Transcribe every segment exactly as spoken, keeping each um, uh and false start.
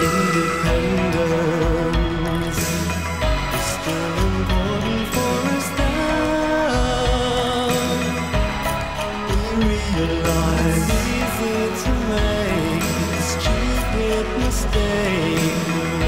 independence is still important for us now. We realize it's easy to make a stupid mistake.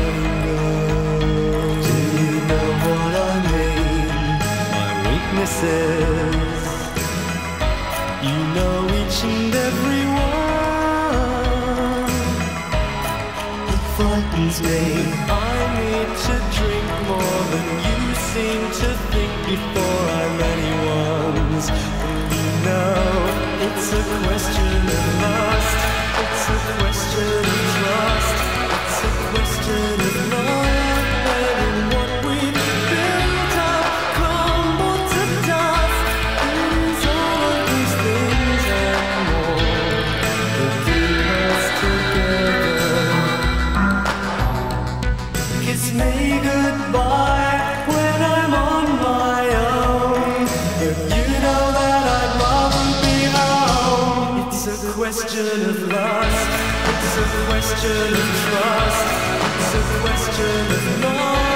Do you know what I mean? My weaknesses, you know each and every one. It frightens me. I need to drink more than you seem to think before I'm anyone's. And you know it's a question of lust. It's a question of trust. It's a question of love. Letting what we've built up crumble to dust. It is all of these things and more that keep us together. Kiss me goodbye when I'm on my own. But you know that I'd rather be home. It's a question of lust. It's a question of trust. It's a question of love.